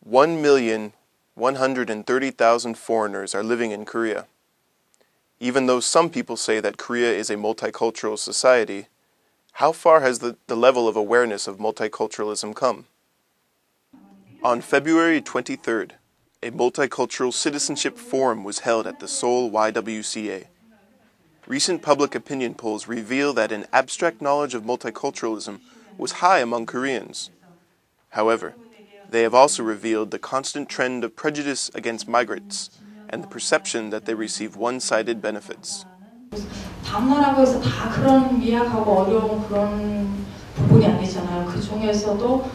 1,130,000 foreigners are living in Korea. Even though some people say that Korea is a multicultural society, how far has the level of awareness of multiculturalism come? On February 23rd, a multicultural citizenship forum was held at the Seoul YWCA. Recent public opinion polls reveal that an abstract knowledge of multiculturalism was high among Koreans. However, they have also revealed the constant trend of prejudice against migrants and the perception that they receive one-sided benefits. 다문화라고 해서 다 그런 미약하고 어려운 그런 부분이 아니잖아요. 그 중에서도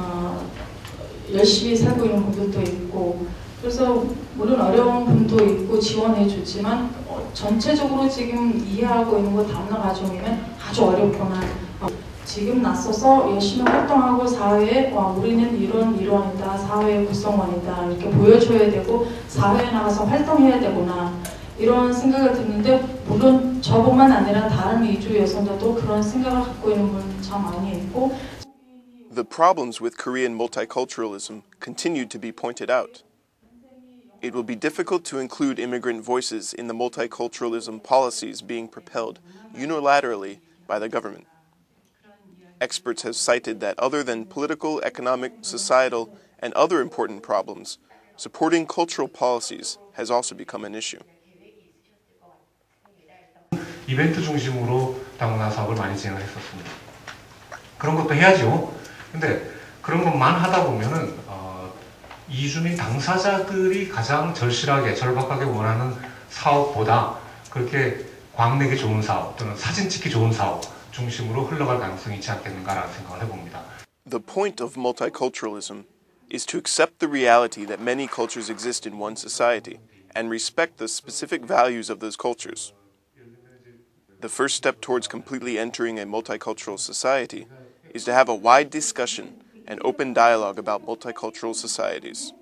열심히 살고 있는 분들도 있고, 그래서 물론 어려운 분도 있고 지원해 주지만 전체적으로 지금 이해하고 있는 거 다문화 가정이면 아주 어렵거나 지금 나서서 열심히 활동하고 사회에 우리는 이런 일원이다, 사회의 구성원이다 이렇게 보여줘야 되고 사회에 나가서 활동해야 되구나 이런 생각을 듣는데, 물론 저뿐만 아니라 다른 이주 여성들도 그런 생각을 갖고 있는 분 참 많이 있고. The problems with Korean multiculturalism continue to be pointed out. It will be difficult to include immigrant voices in the multiculturalism policies being propelled unilaterally by the government. Experts have cited that other than political, economic, societal, and other important problems, supporting cultural policies has also become an issue. 이벤트 중심으로 다문화 사업을 많이 진행을 했었습니다. 그런 것도 해야죠. 근데 그런 것만 하다 보면은 이주민 당사자들이 가장 절실하게, 절박하게 원하는 사업보다 그렇게 광내기 좋은 사업 또는 사진 찍기 좋은 사업 중심으로 흘러갈 가능성이 있지 않겠는가라는 생각을 해봅니다. The point of multiculturalism is to accept the reality that many cultures exist in one society and respect the specific values of those cultures. The first step towards completely entering a multicultural society is to have a wide discussion and open dialogue about multicultural societies.